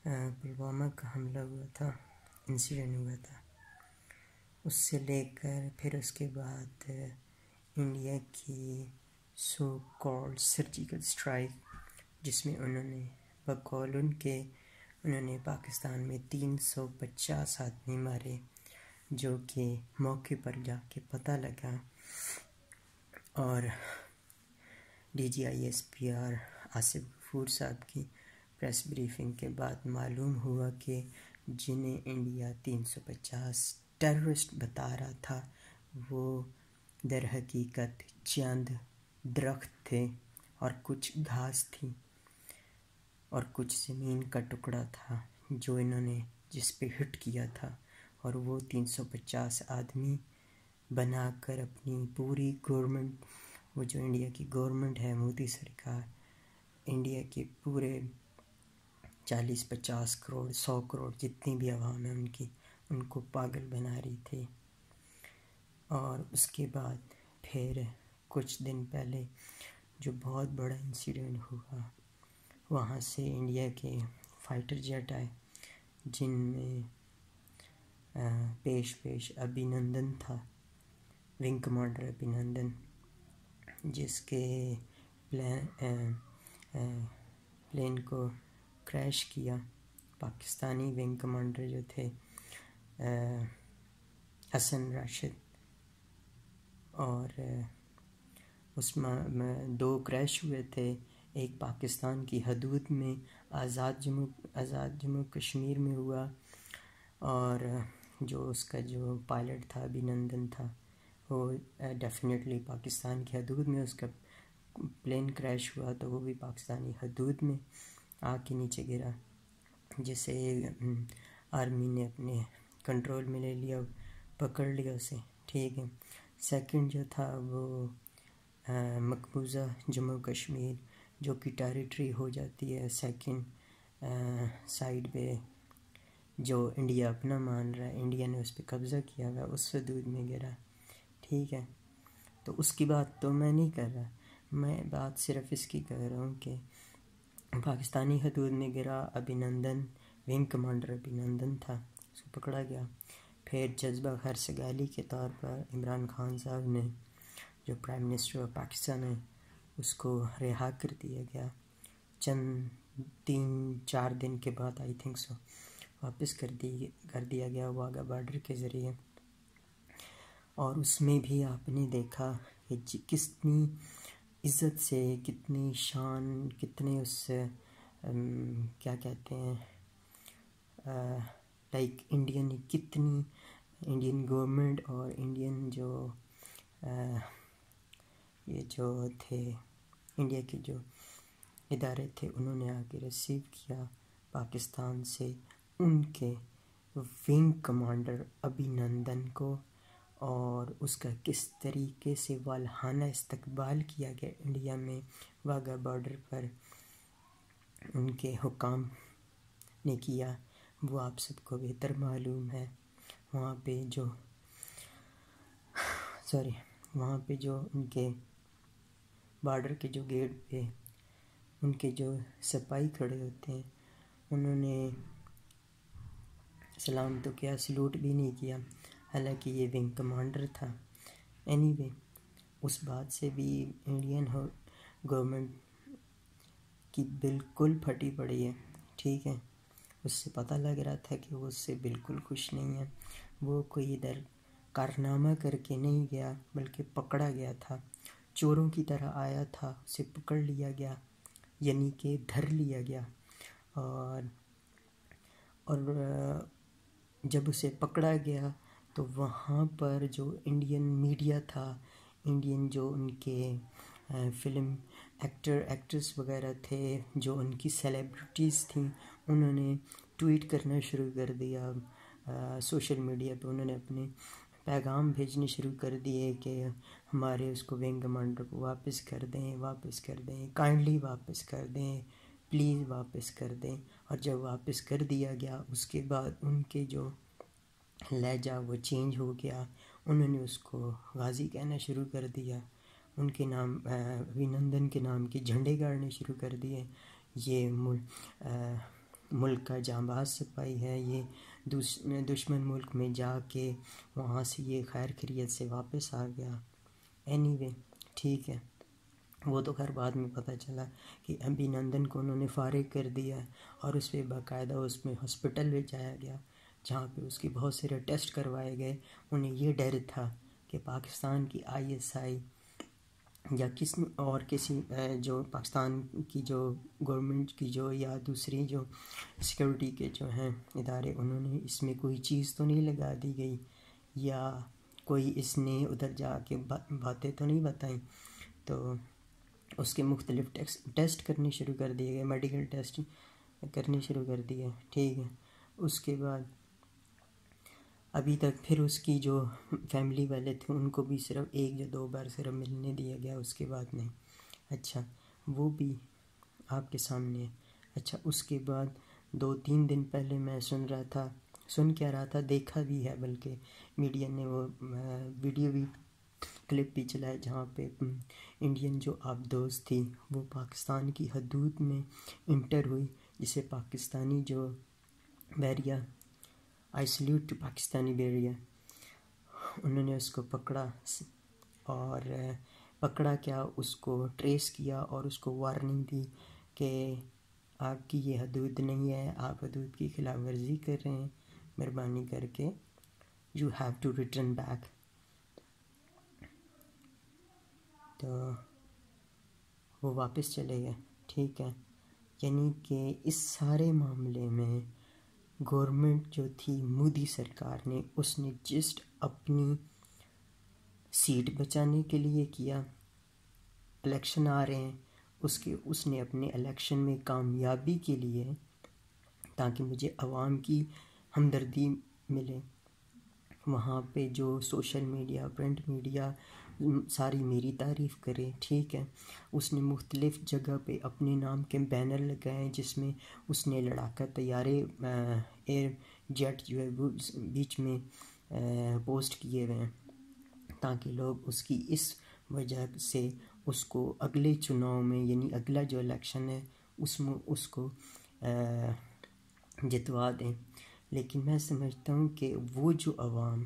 پلوامہ کا حملہ ہوا تھا، انسیڈنٹ ہوا تھا، اس سے لے کر پھر اس کے بعد انڈیا کی سو کالڈ سرجیکل اسٹرائک، جس میں انہوں نے بقول ان کے انہوں نے پاکستان میں 350 آدمی مارے، جو کہ موقع پر جا کے پتہ لگا، اور D G I S P R Asif Ghafoor صاحب کی پریس بریفنگ کے بعد معلوم ہوا کہ جنہیں انڈیا 350 ٹیررسٹ بتا رہا تھا وہ در حقیقت چند درخت تھے اور کچھ گھاس تھی اور کچھ زمین کا ٹکڑا تھا جو انہوں نے جس پہ ہٹ کیا تھا، اور وہ 350 آدمی بنا کر اپنی پوری گورنمنٹ، وہ جو انڈیا کی گورنمنٹ ہے مودی سرکار، انڈیا کے پورے 40-50 کروڑ 100 کروڑ جتنی بھی عوام ہے ان کو پاگل بنا رہی تھی۔ اور اس کے بعد پھر کچھ دن پہلے جو بہت بڑا انسیڈنٹ ہوا، وہاں سے انڈیا کے فائٹر جیٹ آئے، جن میں پیش ابھی نندن تھا، ونگ کمانڈر ابھی نندن، جس کے پلین کو کریش کیا پاکستانی ونگ کمانڈر جو تھے حسن راشد، اور اس میں 2 کریش ہوئے تھے، ایک پاکستان کی حدود میں آزاد جموں کشمیر میں ہوا، اور جو اس کا جو پائلٹ تھا ابھی نندن تھا وہ ڈیفینیٹلی پاکستان کی حدود میں اس کا پلین کریش ہوا، تو وہ بھی پاکستانی حدود میں آ کے نیچے گرا، جسے آرمی نے اپنے کنٹرول میں لے لیا، پکڑ لیا اسے، ٹھیک ہے۔ سیکنڈ جو تھا وہ مقبوضہ جموں کشمیر، جو کہ ٹیریٹری ہو جاتی ہے سیکنڈ سائڈ پہ، جو انڈیا اپنا مان رہا ہے، انڈیا نے اس پہ قبضہ کیا ہوا، اس حدود میں گرا، ٹھیک ہے۔ تو اس کی بات تو میں نہیں کر رہا، میں بات صرف اس کی کر رہا ہوں کہ پاکستانی حدود میں گرا، ابھی نندن ونگ کمانڈر ابھی نندن تھا، اس کو پکڑا گیا۔ پھر جذبہ خرسگالی کے طور پر عمران خان صاحب نے، جو پرائم منسٹر آف پاکستان ہے، اس کو رہا کر دیا گیا، چند 3-4 دن کے بعد آئی تھنک سو واپس کر دیا گیا واگا بارڈر کے ذریعے۔ اور اس میں بھی آپ نے دیکھا کہ کتنی عزت سے، کتنی شان، کتنے اس سے کیا کہتے ہیں لائک انڈین گورنمنٹ اور انڈین جو یہ جو تھے انڈیا کے جو ادارے تھے، انہوں نے آ کے ریسیو کیا پاکستان سے ان کے ونگ کمانڈر ابھی نندن کو، اور اس کا کس طریقے سے والہانہ استقبال کیا گیا انڈیا میں واگا بارڈر پر ان کے حکام نے کیا، وہ آپ سب کو بہتر معلوم ہے۔ وہاں پہ جو ان کے بارڈر کے جو گیٹ پہ ان کے جو سپاہی کھڑے ہوتے ہیں، انہوں نے سلام تو کیا، سلوٹ بھی نہیں کیا، حالانکہ یہ ونگ کمانڈر تھا۔ اینی وے، اس بات سے بھی انڈین گورنمنٹ کی بالکل پھٹی پڑی ہے، ٹھیک ہے۔ اس سے پتہ لگ رہا تھا کہ وہ اس سے بالکل خوش نہیں ہے، وہ کوئی ادھر کارنامہ کر کے نہیں گیا بلکہ پکڑا گیا تھا، چوروں کی طرح آیا تھا، اسے پکڑ لیا گیا، یعنی کہ دھر لیا گیا، اور جب اسے پکڑا گیا تو وہاں پر جو انڈین میڈیا تھا، انڈین جو ان کے فلم ایکٹرس وغیرہ تھے، جو ان کی سیلیبریٹیز تھیں، انہوں نے ٹویٹ کرنا شروع کر دیا، سوشل میڈیا پہ انہوں نے اپنے پیغام بھیجنے شروع کر دیے کہ ہمارے اس کو ونگ کمانڈر کو واپس کر دیں، کائنڈلی واپس کر دیں، پلیز واپس کر دیں۔ اور جب واپس کر دیا گیا، اس کے بعد ان کے جو لہجہ وہ چینج ہو گیا، انہوں نے اس کو غازی کہنا شروع کر دیا، ان کے نام ابھینندن کے نام کے جھنڈے گاڑنے شروع کر دیے، یہ ملک کا جانباز سپاہی ہے، یہ دشمن ملک میں جا کے وہاں سے یہ خیر خیریت سے واپس آ گیا۔ اینی وے ٹھیک ہے، وہ تو خیر بعد میں پتہ چلا کہ ابھینندن کو انہوں نے فارغ کر دیا اور اس پہ باقاعدہ اس میں ہاسپٹل لے جایا گیا، جہاں پہ اس کی بہت سارے ٹیسٹ کروائے گئے۔ انہیں یہ ڈر تھا کہ پاکستان کی ISI یا کسی جو پاکستان کی جو گورنمنٹ کی جو یا دوسری جو سیکورٹی کے جو ہیں ادارے، انہوں نے اس میں کوئی چیز تو نہیں لگا دی گئی، یا کوئی اس نے ادھر جا کے باتیں تو نہیں بتائیں۔ تو اس کے مختلف ٹیسٹ کرنے شروع کر دیے گئے، میڈیکل ٹیسٹ کرنے شروع کر دیے، ٹھیک ہے۔ اس کے بعد ابھی تک پھر اس کی جو فیملی والے تھے ان کو بھی صرف 1 یا 2 بار صرف ملنے دیا گیا، اس کے بعد نہیں۔ اچھا، وہ بھی آپ کے سامنے ہے۔ اچھا، اس کے بعد 2-3 دن پہلے میں سن کیا رہا تھا، دیکھا بھی ہے، بلکہ میڈیا نے وہ ویڈیو بھی کلپ بھی چلایا جہاں پہ انڈین جو آبدوز تھی وہ پاکستان کی حدود میں انٹر ہوئی، جسے پاکستانی جو بیریا، آئی سلیوٹ ٹو پاکستانی بیریا، انہوں نے اس کو پکڑا، اور پکڑا کیا، اس کو ٹریس کیا اور اس کو وارننگ دی کہ آپ کی یہ حدود نہیں ہے، آپ حدود کی خلاف ورزی کر رہے ہیں، مہربانی کر کے you have to return back. تو وہ واپس چلے گئے، ٹھیک ہے۔ یعنی کہ اس سارے معاملے میں گورنمنٹ جو تھی مودی سرکار نے، اس نے جسٹ اپنی سیٹ بچانے کے لیے کیا، الیکشن آ رہے ہیں، اس نے اپنے الیکشن میں کامیابی کے لیے، تاکہ مجھے عوام کی ہمدردی ملے، وہاں پہ جو سوشل میڈیا، پرنٹ میڈیا ساری میری تعریف کرے، ٹھیک ہے۔ اس نے مختلف جگہ پہ اپنے نام کے بینر لگائے جس میں اس نے لڑاکا طیارے، ایئر جیٹ جو ہے وہ بیچ میں پوسٹ کیے ہوئے ہیں، تاکہ لوگ اس کی اس وجہ سے اس کو اگلے چناؤ میں، یعنی اگلا جو الیکشن ہے اس میں اس کو جتوا دیں۔ لیکن میں سمجھتا ہوں کہ وہ جو عوام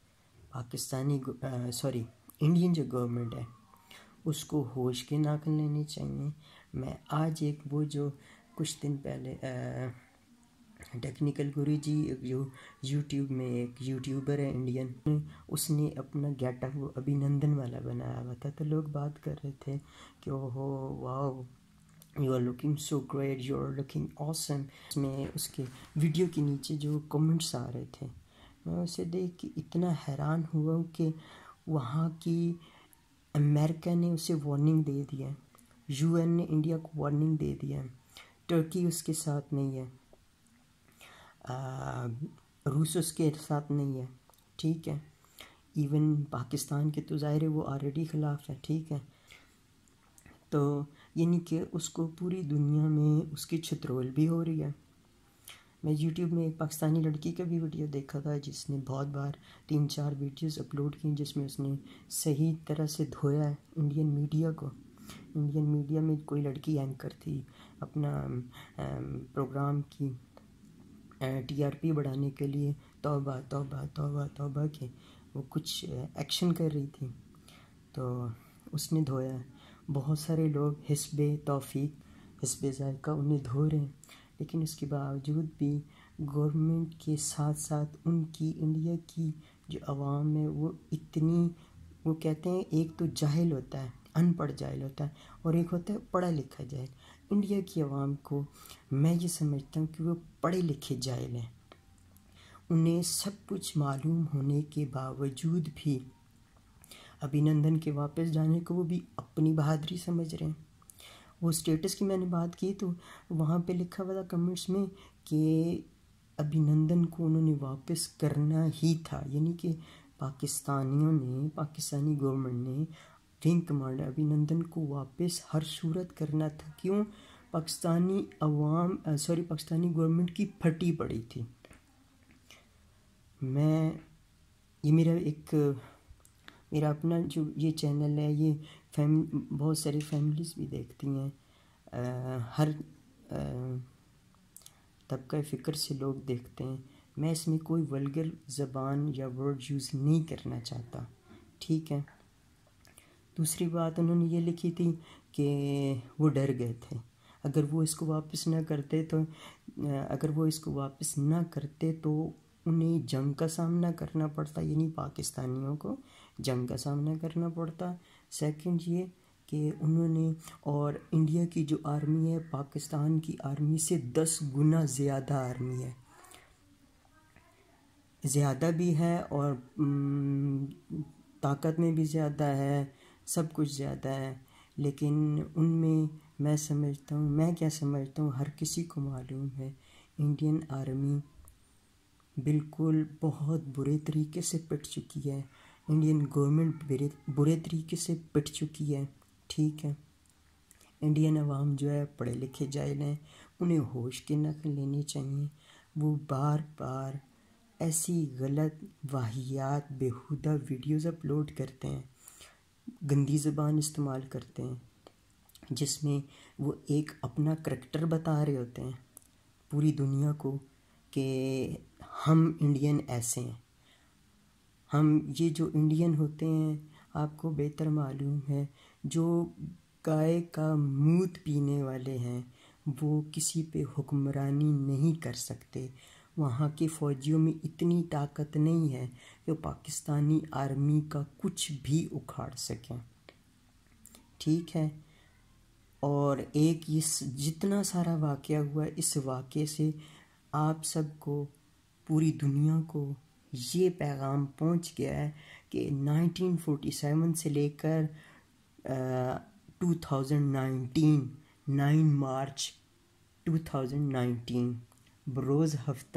انڈین جو گورنمنٹ ہے اس کو ہوش کے ناخن لینے چاہیے۔ میں آج وہ جو کچھ دن پہلے ٹیکنیکل گرو جی جو یوٹیوب میں ایک یوٹیوبر ہے انڈین، اس نے اپنا گیٹ اپ وہ ابھینندن والا بنایا ہوا تھا، تو لوگ بات کر رہے تھے کہ اوہو wow you are looking so great, you are looking awesome. اس میں اس کے ویڈیو کے نیچے جو کمنٹس آ رہے تھے، میں اسے دیکھ کے اتنا حیران ہوا کہ وہاں کی امریکہ نے اسے وارننگ دے دیا ہے، UN نے انڈیا کو وارننگ دے دیا ہے، ٹرکی اس کے ساتھ نہیں ہے، روس اس کے ساتھ نہیں ہے، ٹھیک ہے۔ ایون پاکستان کے تو ظاہر ہے وہ آلریڈی خلاف ہے، ٹھیک ہے۔ تو یعنی کہ اس کو پوری دنیا میں اس کی چھترول بھی ہو رہی ہے۔ میں یوٹیوب میں ایک پاکستانی لڑکی کا بھی ویڈیو دیکھا تھا جس نے بہت بار 3-4 ویڈیوز اپلوڈ کی، جس میں اس نے صحیح طرح سے دھویا ہے انڈین میڈیا کو۔ انڈین میڈیا میں کوئی لڑکی اینکر تھی، اپنا پروگرام کی TRP بڑھانے کے لیے توبہ توبہ توبہ توبہ کے وہ کچھ ایکشن کر رہی تھی، تو اس نے دھویا ہے۔ بہت سارے لوگ حزب توفیق، حزب ذائقہ انہیں دھو رہے ہیں، لیکن اس کے باوجود بھی گورنمنٹ کے ساتھ ساتھ ان کی انڈیا کی جو عوام ہے وہ کہتے ہیں ایک تو جاہل ہوتا ہے، ان پڑھ جاہل ہوتا ہے، اور ایک ہوتا ہے پڑھا لکھا جاہل۔ انڈیا کی عوام کو میں یہ سمجھتا ہوں کہ وہ پڑھے لکھے جاہل ہیں، انہیں سب کچھ معلوم ہونے کے باوجود بھی ابھینندن کے واپس جانے کو وہ بھی اپنی بہادری سمجھ رہے ہیں۔ وہ اسٹیٹس کی میں نے بات کی تو وہاں پہ لکھا ہوا تھا کمنٹس میں کہ ابھینندن کو انہوں نے واپس کرنا ہی تھا، یعنی کہ پاکستانی گورنمنٹ نے ونگ کمانڈر ابھینندن کو واپس ہر صورت کرنا تھا۔ کیوں؟ پاکستانی گورنمنٹ کی پھٹی پڑی تھی۔ یہ میرا اپنا جو یہ چینل ہے، یہ بہت ساری فیملیز بھی دیکھتی ہیں، طبقہ فکر سے لوگ دیکھتے ہیں. میں اس میں کوئی ولگر زبان یا ورڈ یوز نہیں کرنا چاہتا. ٹھیک ہے. دوسری بات انہوں نے یہ لکھی تھی کہ وہ ڈر گئے تھے. اگر وہ اس کو واپس نہ کرتے تو انہیں جنگ کا سامنا کرنا پڑتا، یعنی پاکستانیوں کو جنگ کا سامنا کرنا پڑتا. سیکنڈ یہ کہ انہوں نے، اور انڈیا کی جو آرمی ہے پاکستان کی آرمی سے 10 گنا زیادہ آرمی ہے، زیادہ بھی ہے اور طاقت میں بھی زیادہ ہے، سب کچھ زیادہ ہے. لیکن ان میں میں کیا سمجھتا ہوں، ہر کسی کو معلوم ہے انڈین آرمی بالکل بہت برے طریقے سے پٹ چکی ہے. انڈین گورنمنٹ برے طریقے سے پٹ چکی ہے. ٹھیک ہے. انڈین عوام جو ہے پڑھے لکھے جاہل ہیں، انہیں ہوش کی نقل لینی چاہیے. وہ بار بار ایسی غلط واہیات بیہودہ ویڈیوز اپلوڈ کرتے ہیں، گندی زبان استعمال کرتے ہیں، جس میں وہ ایک اپنا کریکٹر بتا رہے ہوتے ہیں پوری دنیا کو کہ ہم انڈین ایسے ہیں. ہم یہ جو انڈین ہوتے ہیں، آپ کو بہتر معلوم ہے، جو گائے کا مود پینے والے ہیں وہ کسی پہ حکمرانی نہیں کر سکتے. وہاں کے فوجیوں میں اتنی طاقت نہیں ہے کہ وہ پاکستانی آرمی کا کچھ بھی اکھاڑ سکیں. ٹھیک ہے. اور ایک جتنا سارا واقعہ ہوا، اس واقعے سے آپ سب کو، پوری دنیا کو یہ پیغام پہنچ گیا ہے کہ 1947 سے لے کر 2019 9 مارچ 2019 بروز ہفتہ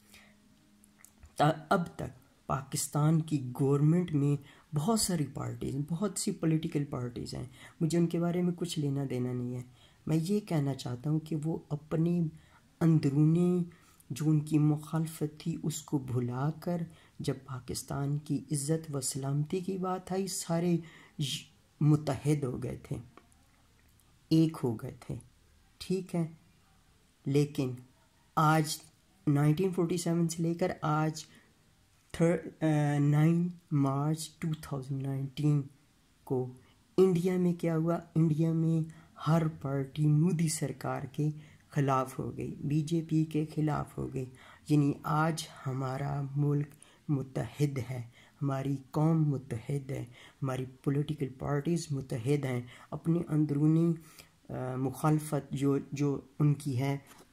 اب تک پاکستان کی گورنمنٹ میں بہت ساری پارٹیز، بہت سی پولیٹیکل پارٹیز ہیں. مجھے ان کے بارے میں کچھ لینا دینا نہیں ہے. میں یہ کہنا چاہتا ہوں کہ وہ اپنی اندرونی جو ان کی مخالفت تھی اس کو بھلا کر، جب پاکستان کی عزت و سلامتی کی بات آئی، سارے متحد ہو گئے تھے، ایک ہو گئے تھے. ٹھیک ہے. لیکن آج 1947 سے لے کر آج 9 مارچ 2019 کو انڈیا میں کیا ہوا؟ انڈیا میں ہر پارٹی مودی سرکار کے خلاف ہو گئی، بی جے پی کے خلاف ہو گئی. یعنی آج ہمارا ملک متحد ہے، ہماری قوم متحد ہے، ہماری پولیٹیکل پارٹیز متحد ہیں. اپنی اندرونی مخالفت جو ان کی ہے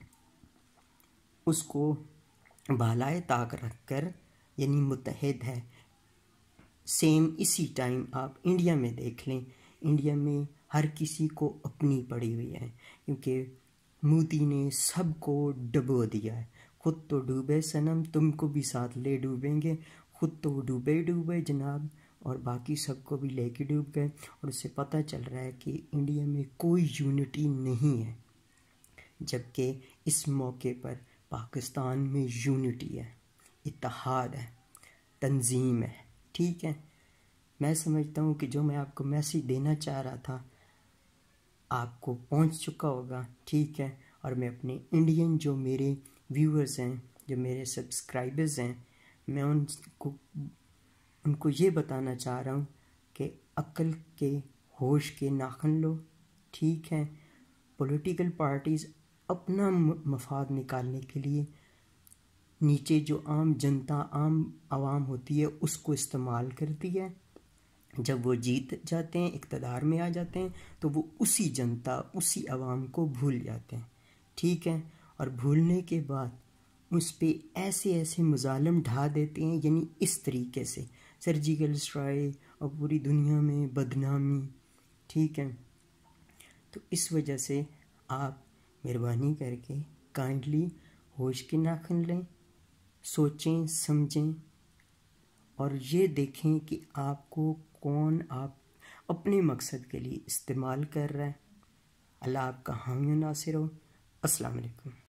اس کو بالائے طاق رکھ کر، یعنی متحد ہے. سیم اسی ٹائم آپ انڈیا میں دیکھ لیں، انڈیا میں ہر کسی کو اپنی پڑی ہوئی ہے، کیونکہ مودی نے سب کو ڈبو دیا ہے. خود تو ڈوبے صنم، تم کو بھی ساتھ لے ڈوبیں گے. خود تو ڈوبے جناب، اور باقی سب کو بھی لے کے ڈوب گئے. اور اس سے پتہ چل رہا ہے کہ انڈیا میں کوئی یونٹی نہیں ہے، جبکہ اس موقع پر پاکستان میں یونٹی ہے، اتحاد ہے، تنظیم ہے. ٹھیک ہے. میں سمجھتا ہوں کہ جو میں آپ کو میسیج دینا چاہ رہا تھا آپ کو پہنچ چکا ہوگا. ٹھیک ہے. اور میں اپنے انڈین جو میرے ویورز ہیں، جو میرے سبسکرائبرز ہیں، میں ان کو یہ بتانا چاہ رہا ہوں کہ عقل کے، ہوش کے ناخن لو. ٹھیک ہے. پولیٹیکل پارٹیز اپنا مفاد نکالنے کے لیے نیچے جو عام جنتا، عام عوام ہوتی ہے اس کو استعمال کرتی ہے. جب وہ جیت جاتے ہیں، اقتدار میں آ جاتے ہیں، تو وہ اسی جنتا، اسی عوام کو بھول جاتے ہیں. ٹھیک ہے. اور بھولنے کے بعد اس پہ ایسے مظالم ڈھا دیتے ہیں، یعنی اس طریقے سے سرجیکل اسٹرائک اور پوری دنیا میں بدنامی. ٹھیک ہے. تو اس وجہ سے آپ مہربانی کر کے کائنڈلی ہوش کی ناخن لیں، سوچیں سمجھیں، اور یہ دیکھیں کہ آپ کو کون آپ اپنے مقصد کے لیے استعمال کر رہا ہے. اللہ آپ کا حامی و ناصر ہو. السلام علیکم.